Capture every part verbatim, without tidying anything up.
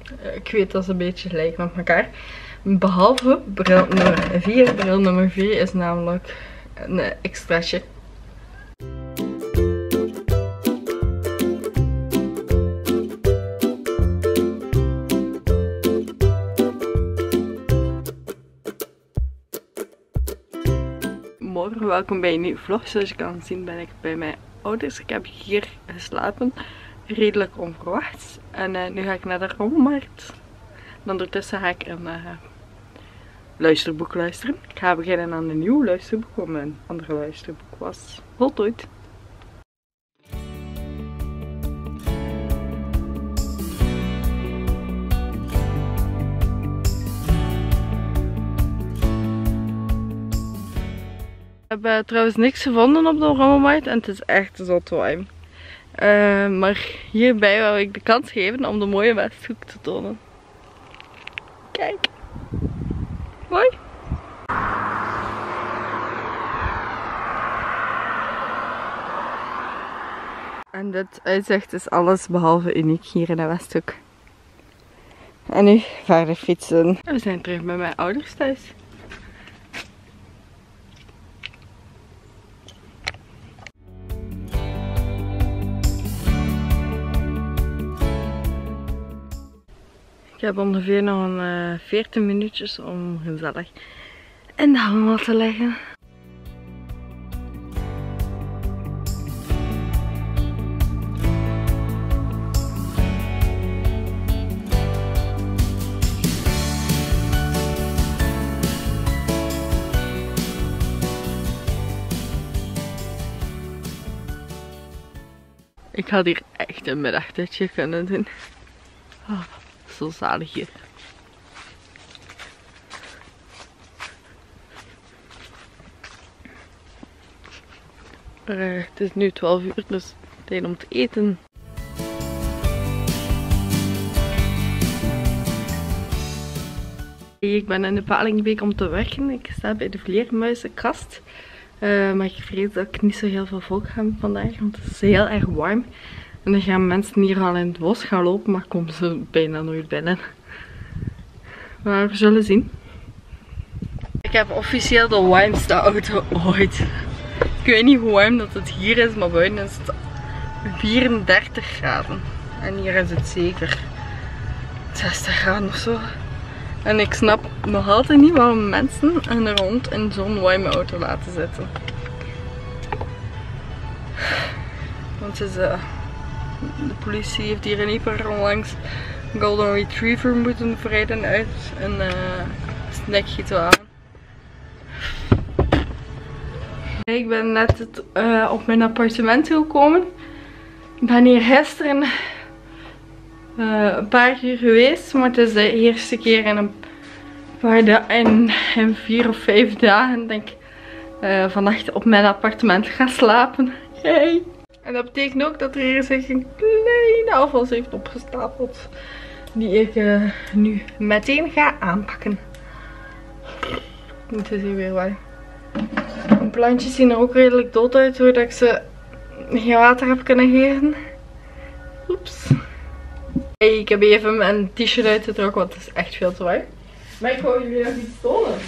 Ik weet dat ze een beetje lijken op elkaar. Behalve bril nummer vier. Bril nummer vier is namelijk een extraatje. Morgen, welkom bij een nieuwe vlog. Zoals je kan zien ben ik bij mijn ouders. Ik heb hier geslapen. Redelijk onverwachts. En uh, nu ga ik naar de rommelmarkt. En ondertussen ga ik een uh, luisterboek luisteren. Ik ga beginnen aan een nieuw luisterboek, want mijn andere luisterboek was voltooid. Ik heb uh, trouwens niks gevonden op de rommelmarkt en het is echt zot warm. Uh, maar hierbij wil ik de kans geven om de mooie Westhoek te tonen. Kijk. Mooi. En dit uitzicht is alles behalve uniek hier in de Westhoek. En nu verder fietsen. We zijn terug bij mijn ouders thuis. Ik heb ongeveer nog een uh, veertien minuutjes om gezellig in de hangmat te leggen. Ik had hier echt een middagdutje kunnen doen. Oh. Zo zalig hier. Uh, het is nu twaalf uur, dus tijd om te eten. Ik ben in de Palingbeek om te werken. Ik sta bij de vleermuizenkast. Uh, maar ik vrees dat ik niet zo heel veel volk heb vandaag, want het is heel erg warm. En dan gaan mensen hier al in het bos gaan lopen, maar komen ze bijna nooit binnen. Maar we zullen zien. Ik heb officieel de warmste auto ooit. Ik weet niet hoe warm dat het hier is, maar buiten is het vierendertig graden. En hier is het zeker zestig graden of zo. En ik snap nog altijd niet waarom mensen een hond in zo'n warme auto laten zitten. Want het is... Uh, De politie heeft hier in Yper onlangs een Golden Retriever moeten verrijden uit een uh, snackgieteraan. Ik ben net het, uh, op mijn appartement gekomen. Ik ben hier gisteren uh, een paar keer geweest, maar het is de eerste keer in een paar dagen, in, in vier of vijf dagen, denk ik, uh, vannacht op mijn appartement gaan slapen. Yay! En dat betekent ook dat er hier zich een kleine afwas heeft opgestapeld. Die ik uh, nu meteen ga aanpakken. Het is hier weer waar. De plantjes zien er ook redelijk dood uit doordat ik ze geen water heb kunnen geven. Oeps. Hey, ik heb even mijn t-shirt uitgetrokken, want het is echt veel te warm. Maar ik wou jullie nog iets tonen.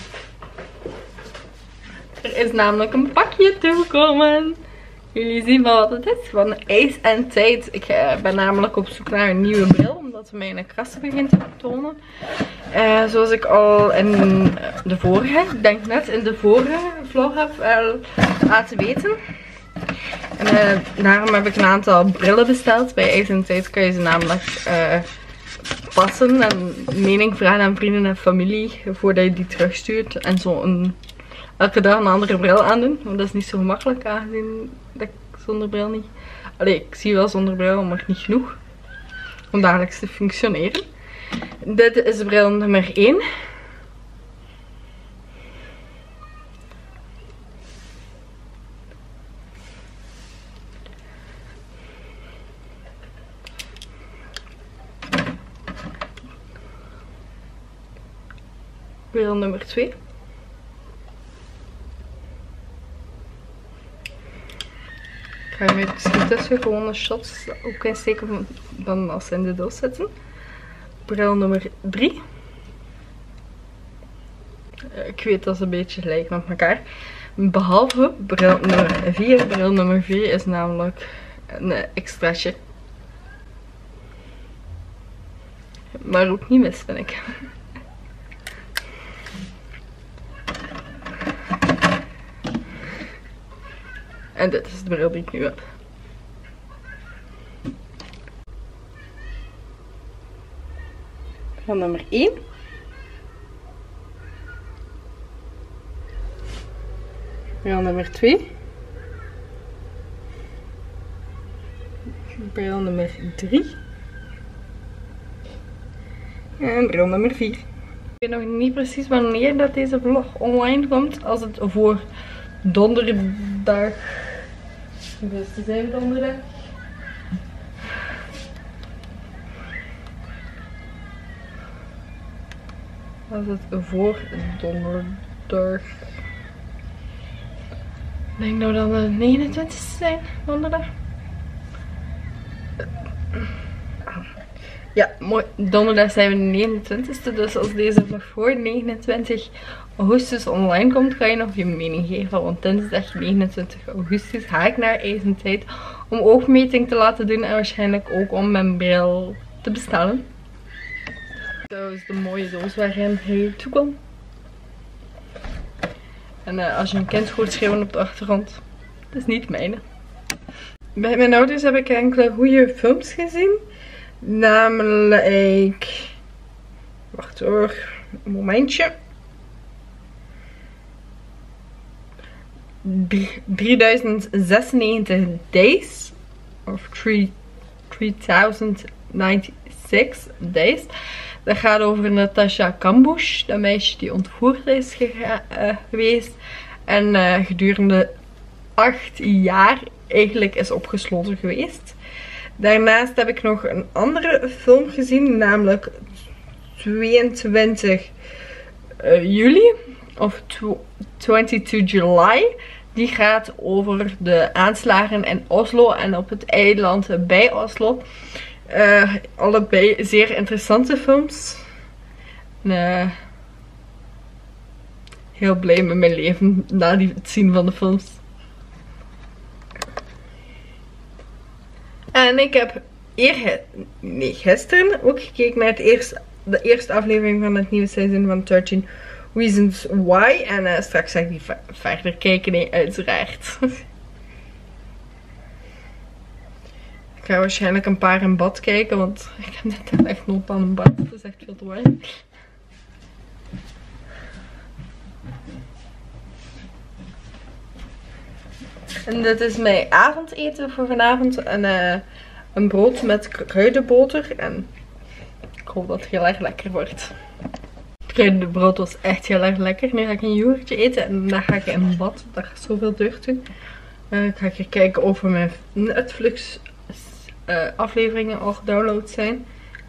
Er is namelijk een pakje toegekomen. Jullie zien wel wat het is, van Ace and Tate. Ik ben namelijk op zoek naar een nieuwe bril, omdat mijn krassen begint te tonen. Uh, zoals ik al in de vorige, ik denk net in de vorige vlog heb uh, laten weten. En uh, daarom heb ik een aantal brillen besteld. Bij Ace and Tate kan je ze namelijk uh, passen en mening vragen aan vrienden en familie voordat je die terugstuurt. En zo een... elke dag een andere bril aandoen. Want dat is niet zo gemakkelijk aangezien dat ik zonder bril niet... Allee, ik zie wel zonder bril, maar niet genoeg. Om dagelijks te functioneren. Dit is bril nummer één. Bril nummer twee. Ik ga nu misschien tussen gewone shots ook insteken dan als ze in de doos zitten. bril nummer drie. Ik weet dat ze een beetje lijken op elkaar. Behalve bril nummer vier. Bril nummer vier is namelijk een extraatje. Maar ook niet mis, vind ik. En dit is de bril die ik nu heb. Bril nummer één. Bril nummer twee. Bril nummer drie. En bril nummer vier. Ik weet nog niet precies wanneer dat deze vlog online komt. Als het voor donderdag. Dus het is even donderdag. Als het voor donderdag. Ik denk nou dan de negenentwintigste zijn, donderdag. Ja, mooi. Donderdag zijn we de negenentwintigste. Dus als deze vlog voor negenentwintig augustus online komt, kan je nog je mening geven. Want dinsdag negenentwintig augustus ga ik naar IJzertijd om oogmeting te laten doen. En waarschijnlijk ook om mijn bril te bestellen. Zo is de mooie doos waarin hij toekomt. En uh, als je een kind hoort schreeuwen op de achtergrond, dat is niet mijne. Bij mijn ouders heb ik enkele goede films gezien. Namelijk... Wacht hoor, een momentje. drieduizend zesennegentig Days. Of drieduizend negenennegentig Days. Dat gaat over Natasha Kampusch, dat meisje die ontvoerd is uh, geweest. En uh, gedurende acht jaar eigenlijk is opgesloten geweest. Daarnaast heb ik nog een andere film gezien, namelijk tweeëntwintig juli of tweeëntwintig juli. Die gaat over de aanslagen in Oslo en op het eiland bij Oslo. Uh, allebei zeer interessante films. En, uh, heel blij met mijn leven na die, het zien van de films. En ik heb eer, nee, gisteren ook gekeken naar het eerste, de eerste aflevering van het nieuwe seizoen van dertien Reasons Why. En uh, straks ga ik die verder kijken, nee, uiteraard. Ik ga waarschijnlijk een paar in bad kijken, want ik heb net echt nood aan een bad. Het is echt veel te warm. En dit is mijn avondeten voor vanavond. En uh, een brood met kruidenboter. En ik hoop dat het heel erg lekker wordt. Het kruidenbrood was echt heel erg lekker. Nu ga ik een yoghurtje eten en dan ga ik in bad. Dat gaat zoveel deugd doen. Uh, ik ga even kijken of mijn Netflix uh, afleveringen al gedownload zijn.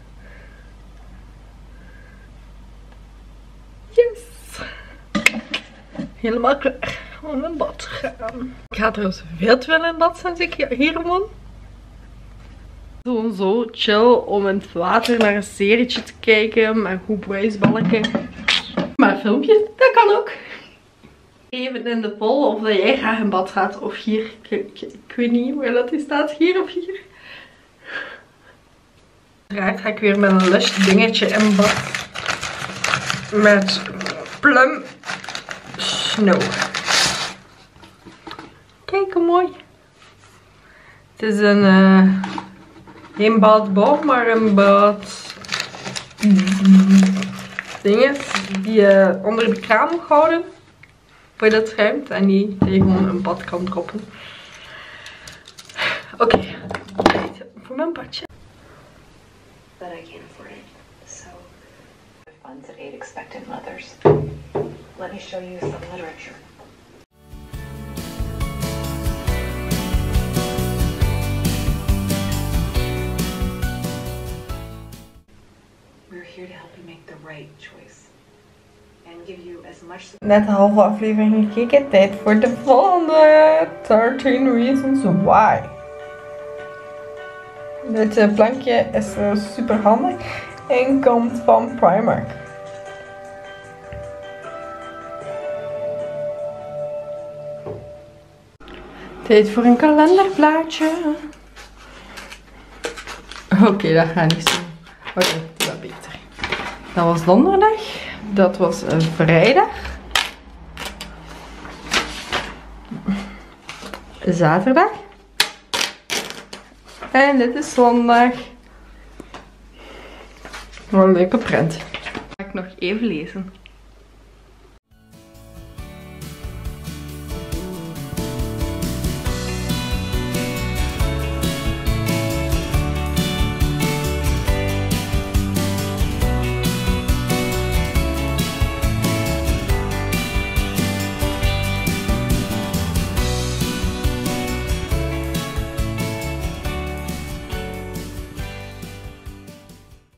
Yes! Helemaal klaar. Gewoon in bad gaan. Ik ga trouwens veel te veel in bad sinds ik hier woon. Gewoon zo chill om in het water naar een serietje te kijken. Met een goed wijsbalkje. Maar een filmpje, dat kan ook. Even in de poll of dat jij graag in bad gaat of hier. Ik, ik, ik weet niet waar dat staat. Hier of hier. Uiteraard ga ik weer met een lush dingetje in bad. Met plum snow. Kijk hoe mooi. Het is een uh, geen badbal, maar een bad dingen die je uh, onder de kraan moet houden. Voor dat schuimt en die je gewoon een bad kan droppen. Oké, okay. Voor mijn badje. But I can't afford it, so funds that aid expectant mothers. Let me show you some literature. We're here to help you make the right choice and give you as much. Net een halve aflevering gekeken, tijd voor de volgende. dertien Reasons Why. Dit uh, plankje is uh, super handig. En komt van Primark. Tijd voor een kalenderblaadje. Oké, okay, dat gaat niet zo. Oké, okay, dat is beter. Dat was donderdag. Dat was uh, vrijdag. Zaterdag. En dit is zondag. Wat een leuke print. Ga ik nog even lezen.